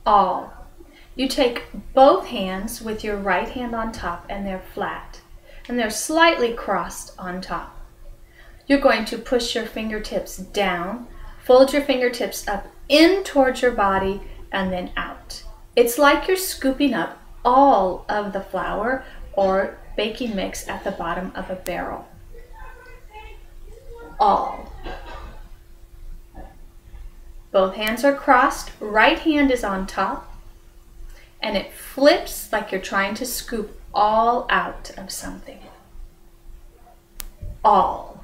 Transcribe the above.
all. You take both hands with your right hand on top and they're flat and they're slightly crossed on top. You're going to push your fingertips down, fold your fingertips up in towards your body and then out. It's like you're scooping up all of the flour or baking mix at the bottom of a barrel. All. Both hands are crossed, right hand is on top, and it flips like you're trying to scoop all out of something. All.